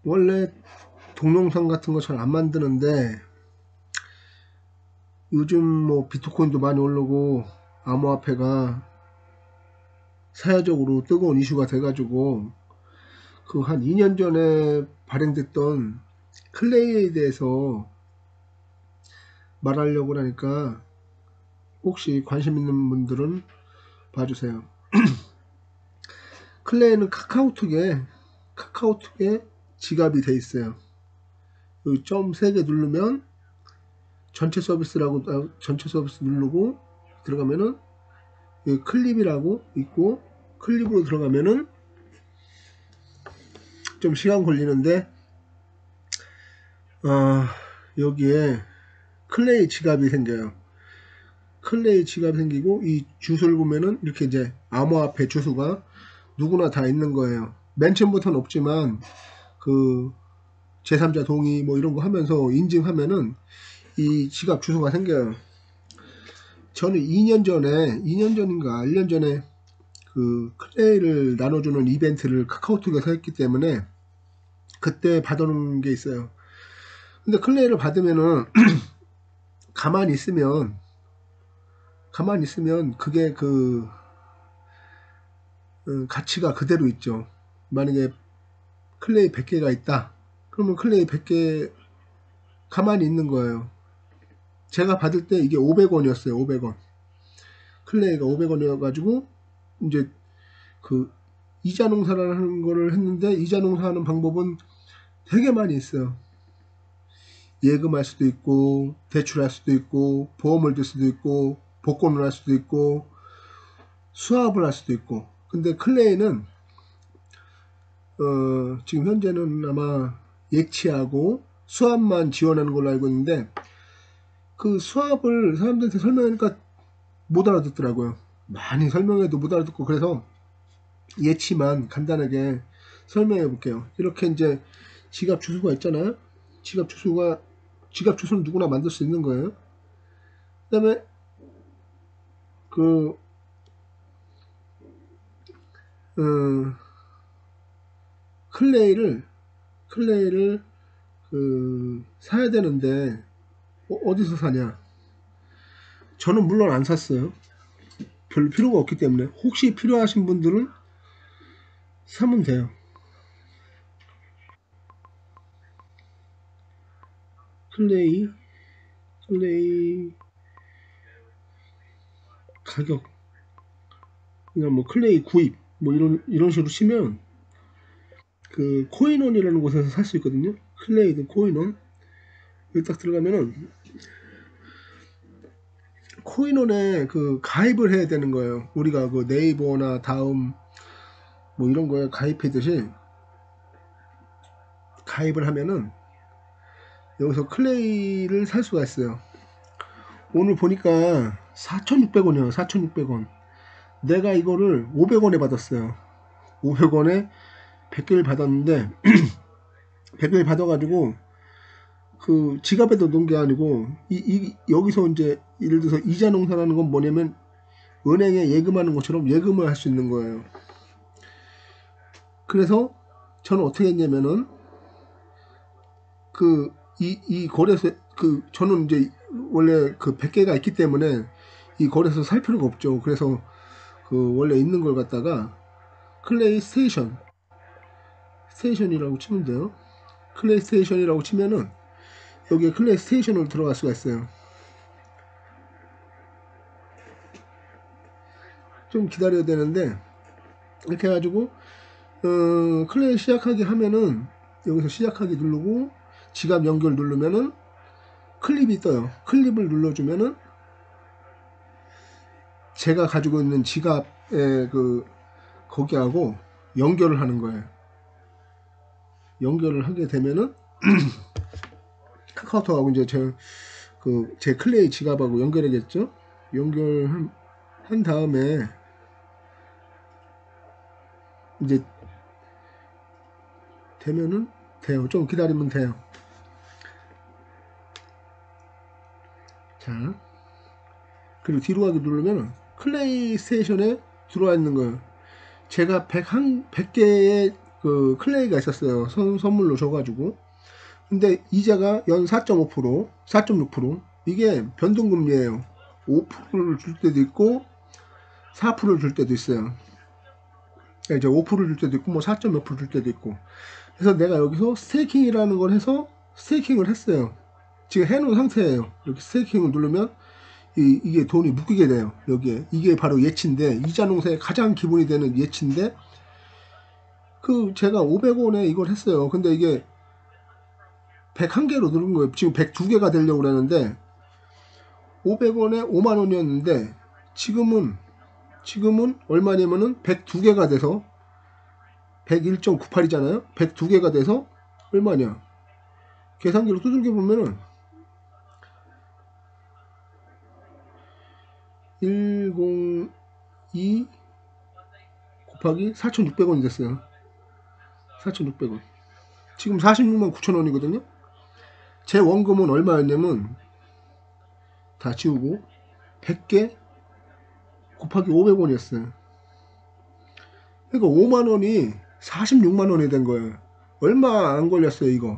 원래 동영상 같은 거 잘 안 만드는데 요즘 뭐 비트코인도 많이 오르고 암호화폐가 사회적으로 뜨거운 이슈가 돼가지고 그 한 2년 전에 발행됐던 클레이에 대해서 말하려고 하니까 혹시 관심 있는 분들은 봐주세요. 클레이는 카카오톡에 지갑이 돼 있어요. 여기 점 3개 누르면 전체 전체 서비스 누르고 들어가면은 여기 클립이라고 있고, 클립으로 들어가면은 좀 시간 걸리는데 여기에 클레이 지갑이 생겨요. 클레이 지갑이 생기고 이 주소를 보면은 이렇게 이제 암호화폐 주소가 누구나 다 있는 거예요. 맨 처음부터는 없지만 그 제3자 동의 뭐 이런 거 하면서 인증하면은 이 지갑 주소가 생겨요. 저는 2년 전인가 1년 전에 그 클레이를 나눠주는 이벤트를 카카오톡에서 했기 때문에 그때 받아놓은 게 있어요. 근데 클레이를 받으면은 가만히 있으면 그게 그 가치가 그대로 있죠. 만약에 클레이 100개가 있다 그러면 클레이 100개 가만히 있는 거예요. 제가 받을 때 이게 500원이었어요. 500원. 클레이가 500원이어 가지고 이제 그 이자 농사라는 거를 했는데, 이자 농사하는 방법은 되게 많이 있어요. 예금할 수도 있고 대출할 수도 있고 보험을 들 수도 있고 복권을 할 수도 있고 수합을 할 수도 있고. 근데 클레이는 지금 현재는 아마 예치하고 수합만 지원하는 걸로 알고 있는데, 그 수합을 사람들한테 설명하니까 못 알아듣더라고요. 많이 설명해도 못 알아듣고. 그래서 예치만 간단하게 설명해 볼게요. 이렇게 이제 지갑 주소가 있잖아요. 지갑 주소는 누구나 만들 수 있는 거예요. 그 다음에 그 클레이를 사야 되는데 어디서 사냐? 저는 물론 안 샀어요. 별로 필요가 없기 때문에. 혹시 필요하신 분들은 사면 돼요. 클레이 가격, 그냥 뭐 클레이 구입 뭐 이런 식으로 치면 그 코인원이라는 곳에서 살 수 있거든요. 클레이든 코인원. 여기 딱 들어가면은 코인원에 그 가입을 해야 되는 거예요. 우리가 그 네이버나 다음 뭐 이런 거에 가입하듯이 가입을 하면은 여기서 클레이를 살 수가 있어요. 오늘 보니까 4,600원이에요. 4,600원. 내가 이거를 500원에 받았어요. 500원에 100개를 받았는데 100개를 받아가지고 그 지갑에도 넣은 게 아니고 여기서 이제 예를 들어서 이자 농사라는 건 뭐냐면 은행에 예금하는 것처럼 예금을 할 수 있는 거예요. 그래서 저는 어떻게 했냐면은 이 거래소 저는 이제 원래 그 100개가 있기 때문에 이 거래소 살 필요가 없죠. 그래서 그 원래 있는 걸 갖다가 클레이 스테이션이라고 치면 돼요. 클레이 스테이션이라고 치면은 여기에 클레이 스테이션으로 들어갈 수가 있어요. 좀 기다려야 되는데 이렇게 해가지고 클레이 시작하기 하면은 여기서 시작하기 누르고 지갑 연결 누르면은 클립이 떠요. 클립을 눌러주면은 제가 가지고 있는 지갑에 거기하고 연결을 하는 거예요. 연결을 하게 되면은 카카오톡하고 이제 제 클레이 지갑하고 연결하겠죠. 연결한 다음에 이제 되면은 돼요. 좀 기다리면 돼요. 자, 그리고 뒤로 가기 누르면 클레이 스테이션에 들어와 있는 거예요. 제가 100개의 그 클레이가 있었어요. 선물로 줘가지고. 근데 이자가 연 4.5%, 4.6%. 이게 변동금리예요. 5%를 줄 때도 있고 4%를 줄 때도 있어요. 이제 5%를 줄 때도 있고 뭐 4.몇% 줄 때도 있고. 그래서 내가 여기서 스테이킹이라는 걸 해서 스테이킹을 했어요. 지금 해놓은 상태예요. 이렇게 스테이킹을 누르면 이게 돈이 묶이게 돼요. 여기에 이게 바로 예치인데, 이자 농사의 가장 기본이 되는 예치인데, 그 제가 500원에 이걸 했어요. 근데 이게 101개로 누른 거예요. 지금 102개가 되려고 그러는데 500원에 5만원이었는데 지금은 얼마냐면은 102개가 돼서 101.98이잖아요. 102개가 돼서 얼마냐? 계산기로 두들겨 보면은 102 곱하기 4,600원이 됐어요. 4,600원. 지금 46만 9천원이거든요. 제 원금은 얼마였냐면, 다 지우고 100개 곱하기 500원이었어요. 그러니까 5만원이 46만원이 된 거예요. 얼마 안 걸렸어요 이거.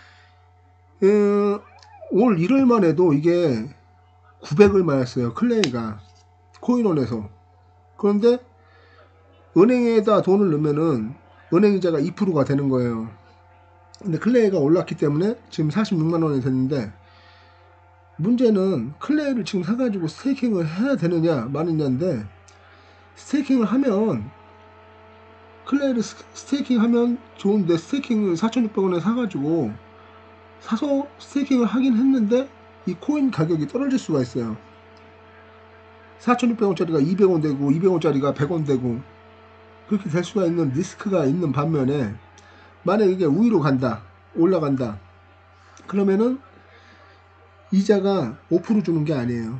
올 1월만 해도 이게 900을 맞았어요. 클레이가 코인원에서. 그런데 은행에다 돈을 넣으면은 은행이자가 2%가 되는 거예요. 근데 클레이가 올랐기 때문에 지금 46만원이 됐는데, 문제는 클레이를 지금 사가지고 스테이킹을 해야 되느냐 마느냐인데, 스테이킹을 하면, 클레이를 스테이킹 하면 좋은데, 스테이킹을 4,600원에 사가지고 사서 스테이킹을 하긴 했는데 이 코인 가격이 떨어질 수가 있어요. 4,600원짜리가 200원 되고 200원짜리가 100원 되고 그렇게 될 수가 있는 리스크가 있는 반면에, 만약에 이게 위로 간다, 올라간다, 그러면은 이자가 5% 주는 게 아니에요.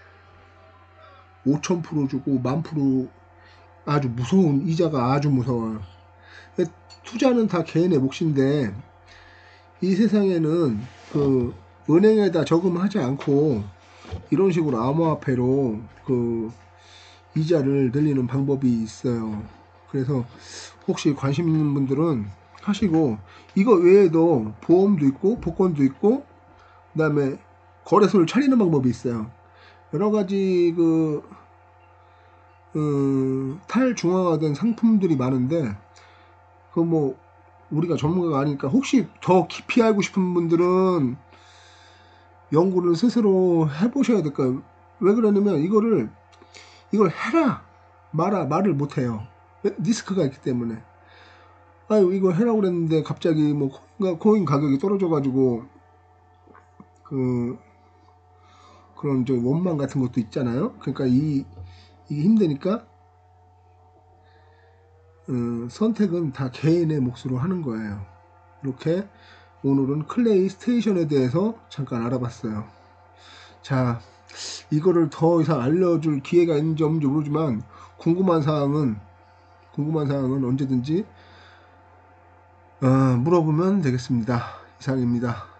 5,000% 주고 10,000%. 아주 무서운, 이자가 아주 무서워요. 투자는 다 개인의 몫인데, 이 세상에는 그 은행에다 저금하지 않고 이런 식으로 암호화폐로 그 이자를 늘리는 방법이 있어요. 그래서 혹시 관심 있는 분들은 하시고, 이거 외에도 보험도 있고 복권도 있고 그 다음에 거래소를 차리는 방법이 있어요. 여러가지 탈중앙화된 상품들이 많은데, 그 뭐 우리가 전문가가 아니니까, 혹시 더 깊이 알고 싶은 분들은 연구를 스스로 해보셔야 될 거예요. 왜 그러냐면 이걸 해라 말을 못해요. 리스크가 있기 때문에. 아유, 이거 해라고 그랬는데 갑자기 뭐 코인 가격이 떨어져가지고 그런 저 원망 같은 것도 있잖아요. 그러니까 이게 힘드니까 선택은 다 개인의 몫으로 하는 거예요. 이렇게 오늘은 클레이 스테이션에 대해서 잠깐 알아봤어요. 자, 이거를 더 이상 알려줄 기회가 있는지 없는지 모르지만, 궁금한 사항은 언제든지 물어보면 되겠습니다. 이상입니다.